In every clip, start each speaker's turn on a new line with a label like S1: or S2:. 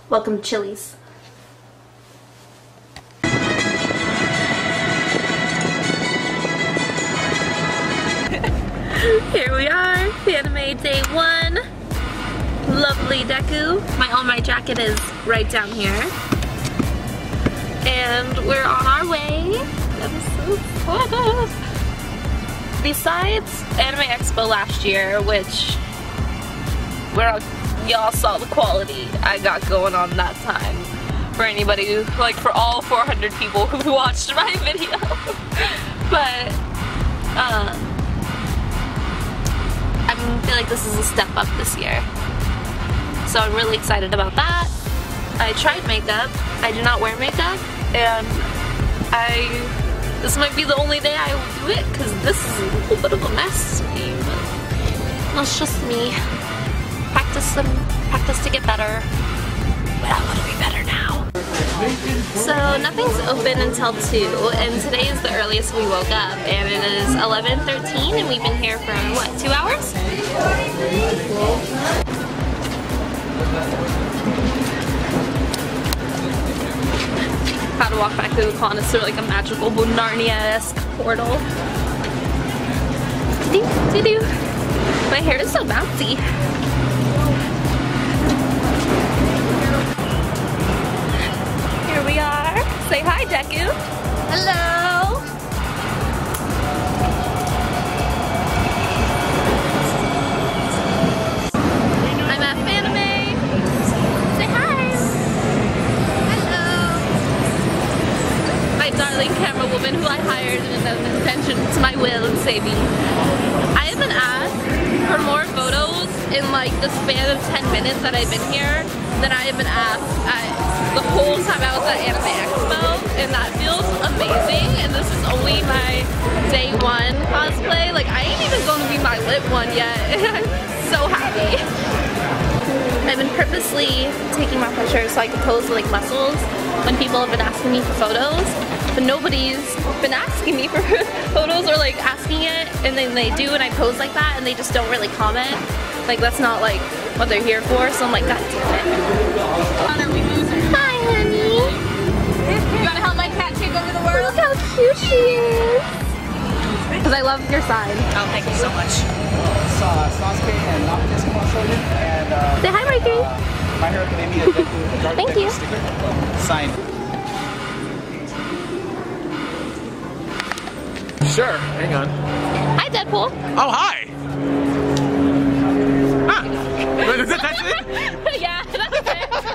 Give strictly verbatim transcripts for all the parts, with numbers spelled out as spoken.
S1: Welcome to Chili's. Here we are, Fanime day one. Lovely Deku. My All My jacket is right down here. And we're on our way. That is so fun. Besides Anime Expo last year, which where y'all saw the quality I got going on that time. For anybody who, like for all four hundred people who watched my video. But, uh, I feel like this is a step up this year. So I'm really excited about that. I tried makeup. I do not wear makeup. And I, this might be the only day I will do it because this is a little bit of a mess to me. But that's just me. Practice and practice to get better. But I want to be better now. So nothing's open until two, and today is the earliest we woke up, and it is eleven thirteen, and we've been here for, what, two hours? How to walk back to the pond is sort of like a magical Narnia-esque portal. Doo-doo. My hair is so bouncy. Here we are. Say hi, Deku. Hello. I'm at Fanime. Say hi. Hello. My darling camera woman who I hired in an attention to my will and saving. I have been asked for more photos in like the span of ten minutes that I've been here than I have been asked at the whole time I was at Anime Expo, and that feels amazing. And this is only my day one cosplay. Like I ain't even going to be my lit one yet, and I'm so happy. I've been purposely taking my pictures so I can pose like muscles when people have been asking me for photos, but nobody's been asking me for photos or like asking it, and then they do and I pose like that and they just don't really comment. Like that's not like what they're here for, so I'm like, god damn it. Hi honey!
S2: You wanna help my cat take over the world?
S1: Look how cute she is! Because I love your sign.
S2: Oh, thank you so much.
S3: Sasuke and and uh,
S1: say hi, Mercury.
S3: Uh, My Hero Academia Deku,
S1: thank you.
S3: Sticker. Sign. Sure, hang on.
S1: Hi, Deadpool.
S3: Oh, hi! Ah! Is that that's it?
S1: Yeah, that's it.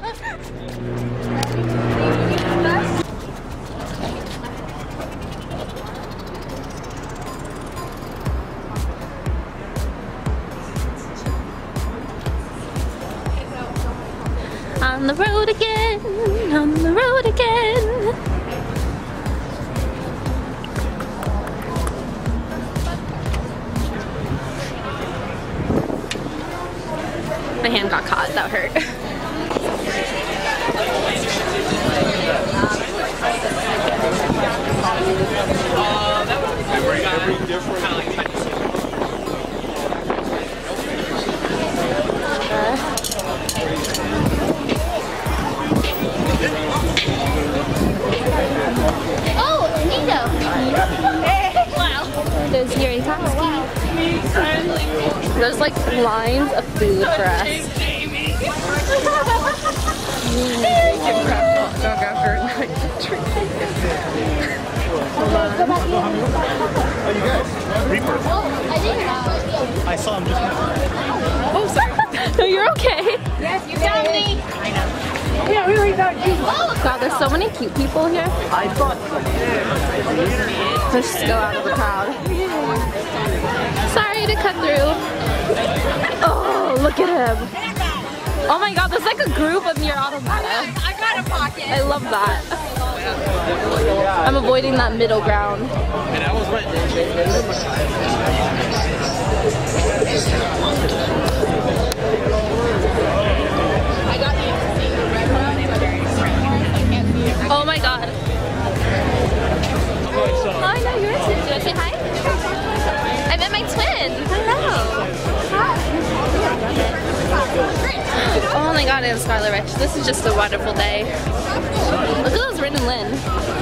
S1: On the road again, on the road again. My hand got caught, that hurt. Oh, Nico! Wow. There's Yuri Tatsuki. There's like lines of food for us.
S3: Oh, you guys. Reaper. I saw him just now.
S1: Oh, sorry. No, you're okay.
S2: Yes, you got me. I know.
S1: Yeah, we already got you. God, there's so many cute people here.
S3: I thought.
S1: Let's just go out of the crowd. Sorry to cut through. Oh, look at him. Oh my god, there's like a group of near automata.
S2: I got a pocket.
S1: I love that. I'm avoiding that middle ground.
S3: And I was right.
S2: I got you.
S1: Oh my god. Oh, I know yours too. Do I say hi? I met my twin. Hello. Hi. Oh Oh my god, and Scarlet Rich. This is just a wonderful day. Look at those Rin and Lin.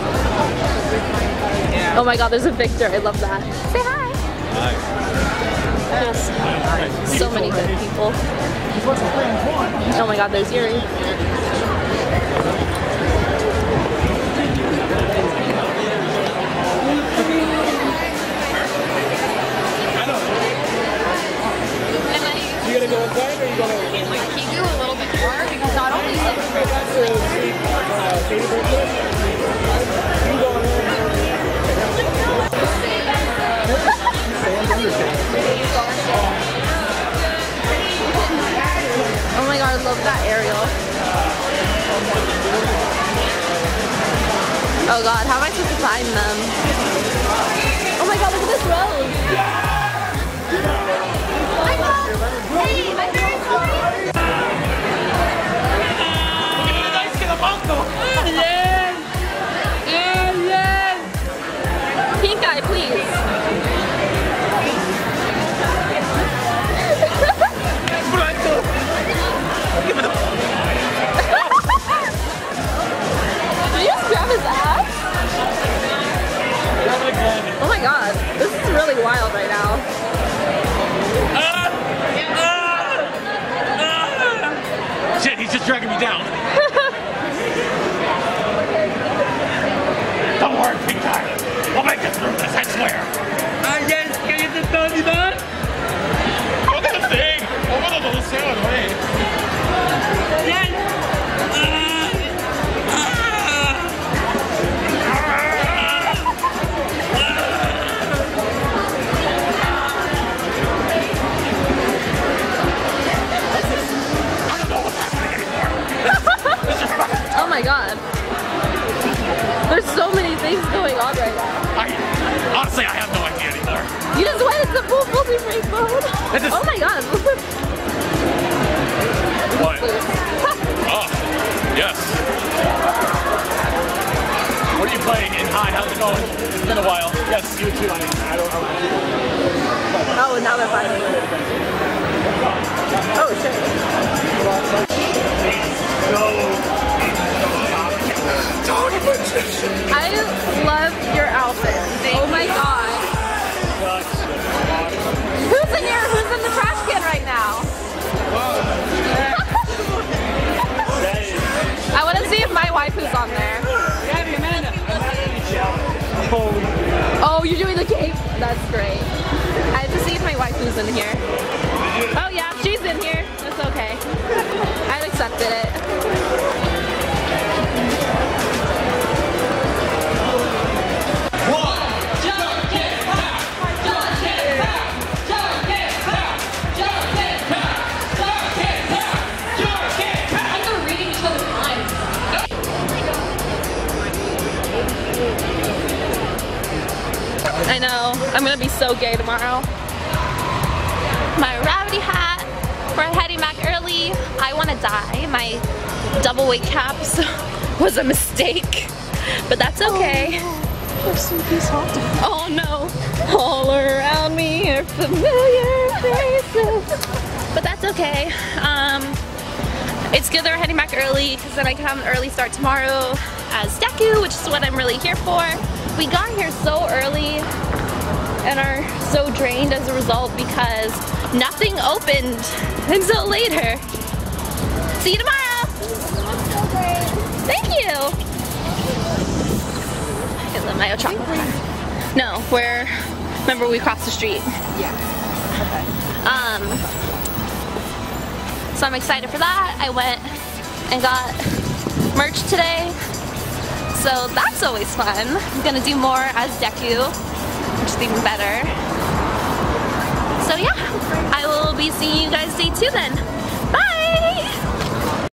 S1: Oh my god, there's a Victor. I love that. Say hi.
S3: Hi.
S1: There's so many good people. Oh my god, there's Yuri.
S3: You gonna go inside or you gonna?
S2: Can you do a little bit more? Because not only is it
S1: Oh my god, I love that aerial. Oh god, how am I supposed to find them? Oh my god, look at this rose!
S2: Hey, my very sorry.
S1: Yes! Yes! Yes! Pink eye, please. Did you just grab his ass? Oh my god, this is really wild right now.
S3: Shit, he's just dragging me down. Don't worry, Pink Eye. We'll make it through this, I swear.
S4: I just get the Tony man.
S3: Look at the thing. Oh, what a little sailor way.
S1: Oh my god. There's so many things going on right now.
S3: I, honestly, I have no idea anymore.
S1: You just went into full multi frame mode.
S3: Just,
S1: Oh my god.
S3: What? Oh, yes. What are you playing in? Hi, how's it going? It's been a while. Yes, you too. I, I don't know.
S1: Oh, and now they're fighting. Oh shit. I love your outfit. Oh my god. Who's in here? Who's in the trash can right now? I want to see if my wife is on there. Oh, you're doing the cape? That's great. I have to see if my wife is in here. Oh yeah, she's in here. That's okay. I've accepted it. I know, I'm gonna be so gay tomorrow. My gravity hat, we're heading back early. I wanna die. My double weight caps was a mistake, but that's okay. Oh no, all around me are familiar faces. But that's okay. Um, it's good that we're heading back early because then I can have an early start tomorrow as Deku, which is what I'm really here for. We got here so early and are so drained as a result because nothing opened until later. See you tomorrow! Thank you! I love my chocolate bar. No, we're, remember we crossed the street.
S2: Yeah.
S1: Um, so I'm excited for that. I went and got merch today. So that's always fun. I'm gonna do more as Deku, which is even better. So yeah, I will be seeing you guys day two then.